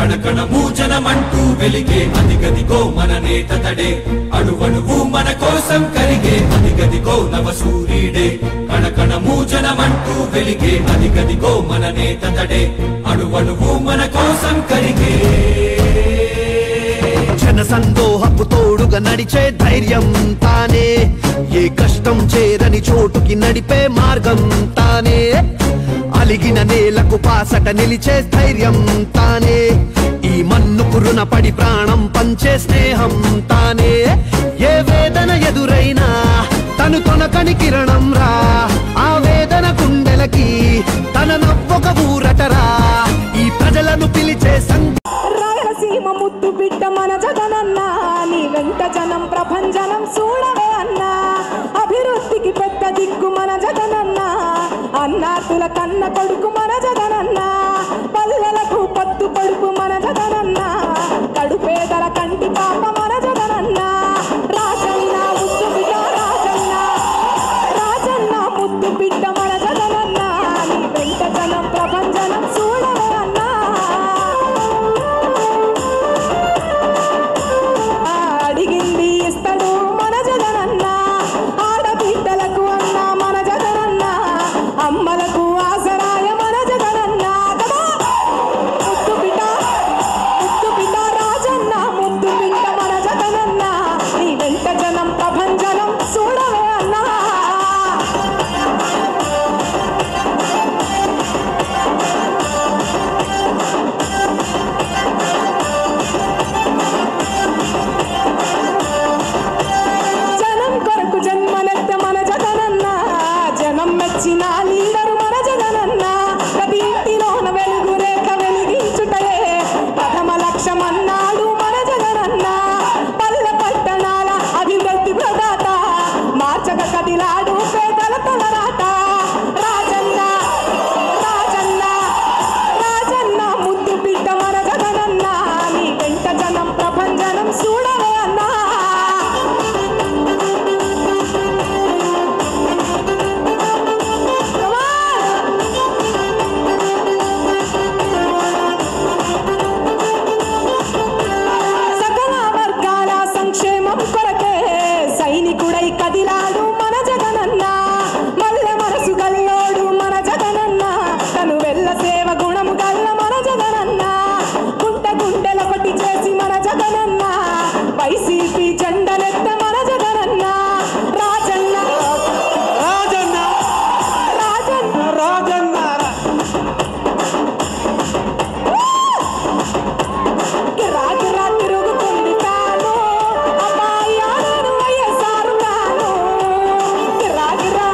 కణకణము జనమంటూ వెలిగే అదిగదిగో మన నేత తడే అణువణువు మన కోసం కరిగే అదిగదిగో నవ సూర్యుడే కణకణము జనమంటూ వెలిగే అదిగదిగో మన నేత తడే అణువణువు మన కోసం కరిగే జన సందోహపు తోడుగా నడిచే ధైర్యం తానే ఏ కష్టం చేరని చోటుకి నడిపే మార్గం తానే అలిగిన నేలకు పాసట నిలిచే ధైర్యం తానే ఈ మన్నుకు రుణపడి ప్రాణం పంచే స్నేహం తానే ఏ వేదన ఎదురైనా తను తొనకని కిరణం రా ఆ వేదన గుండెలకి తన నవ్వొక ఊరటరా ఈ ప్రజలను పిలిచే రాయలసీమ ముద్దు బిడ్డ మన జగనన్న నీ వెంట జనం ప్రభంజనం చూడవే అన్నా అభివృద్ధికి పెద్ద దిక్కు మన జగనన్న అన్నాతుల కన్న కొడుకు మన జగనన్న పల్లెలకు పత్తు పడుపు మన జగనన్న కడుపేదల కంటి పాప మన జగనన్న రాజన్న ముద్దు బిడ్డ రాజన్న రాజన్న ముద్దు బిడ్డ మన జగనన్న నీ వెంట జనం ప్రభంజనం చూడవే అన్నా అడిగింది ఇస్తాడు మన జగనన్న ఆడబిడ్డలకు అన్న మన జగనన్న అమ్మలకు ఆసరాయ మన జగనన్న ముద్దు బిడ్డ రాజన్న ముద్దు బిడ్డ మన జగనన్న నీ వెంట జనం ప్రభంజనం చూడవే అన్నా జనం కొరకు జన్మనెత్త మన జగనన్న జనం మెచ్చిన లీడరు మన జగనన్న ప్రతి ఇంటిలోన వెలుగు రేఖ వెలిగించుటయే ప్రథమ లక్ష్యమన్నాడు మన జగనన్న పల్లె పట్టణాల అభివృద్ధి ప్రదాత మార్చక కదిలాడు పేదల తలరాట రాజన్న రాజన్న రాజన్న ముద్దు బిడ్డ మన జగనన్న నీ వెంట జనం ప్రభంజనం చూడవే అన్నా సకల వర్గాల సంక్షేమం కొరకే సైనికుడై కదిలాడు మన జగనన్న మల్లె మనసు గల్లోడు మన జగనన్న తను వెళ్ళ సేవ గుణము గల్ల మన జగనన్న గుండెల పట్టి చేసి మన జగనన్న వైసీపీ జెండనెత్త మన జగనన్న రాజన్న రాజన్న రాజన్న రాజన్న గిరా తిరుగుతుంది తాను అమ్మాయాను వైఎస్ఆర్ తాను గిరా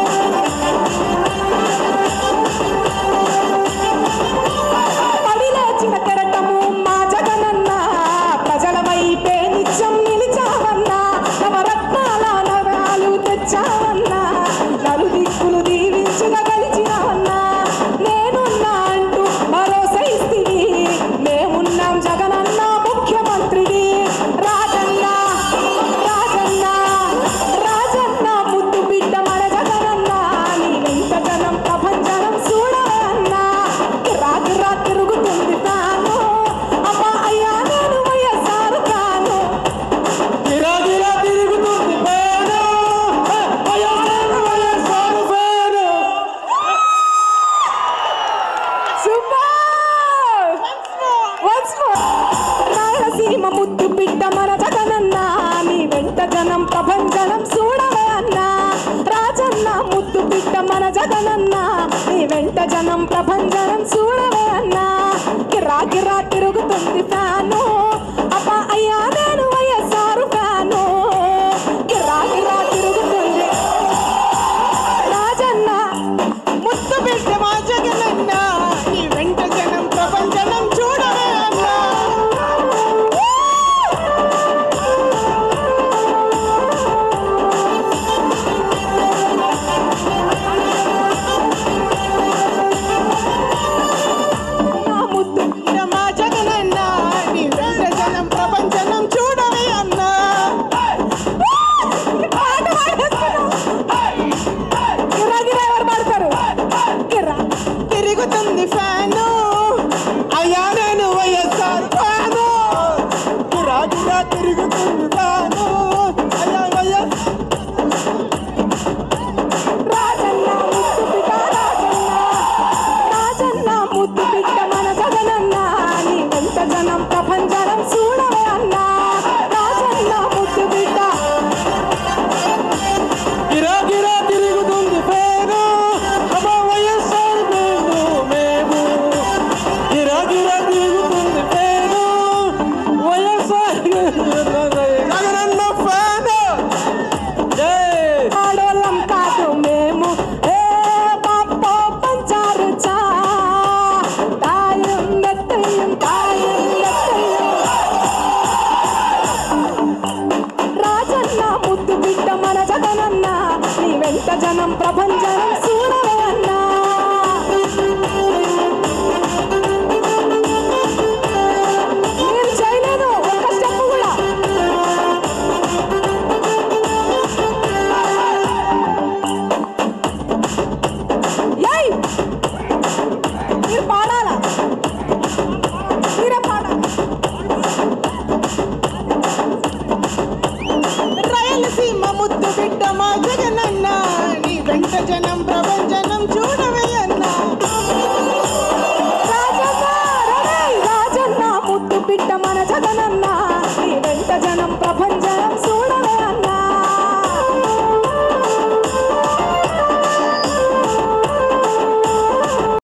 పడి లేచిన కెరటము మా జగనన్న ప్రజల వైపే నిత్యం నిలిచావన్నా నవరత్నాల నరాలు తెచ్చావన్నా నలు దిక్కులు దీవించుగా గెలిచినావన్నా నేనున్నా అంటూ భరోసా ఇస్తివి మేమున్నాం జగనన్న ముఖ్యమంత్రిని రాజన్న రాజన్న రాజన్న ముద్దు బిడ్డ మన జగనన్న నీ వెంట జనం ప్రభంజనం చూడవే అన్నా గిరా తిరుగుతుంది తాను అమ్మా అయ్యా నేను వైఎస్ఆర్ తాను గిరా తిరుగుతుంది పేను అయ్యా నేను వైఎస్ఆర్ పేను సూపర్ వన్స్ మోర్ రాయలసీమ ముద్దు బిడ్డ మన జగనన్న నీ వెంట జనం ప్రభంజనం చూడవే అన్నా రాజన్న ముద్దు బిడ్డ మన జగనన్న నీ వెంట జనం ప్రభంజనం చూడవే అన్నా గిరా తిరుగుతుంది ఫ్యాను అబ్బా అయ్యా నేను వైఎస్ఆర్ ఫ్యాను గిరా తిరుగుతుంది రాజన్న ముద్దు బిడ్డ మా జగనన్న నీ వెంట జనం ప్రభంజనం చూడవే అన్నా ముద్దు బిడ్డ మా జగనన్న నీ వెంట జనం ప్రభంజనం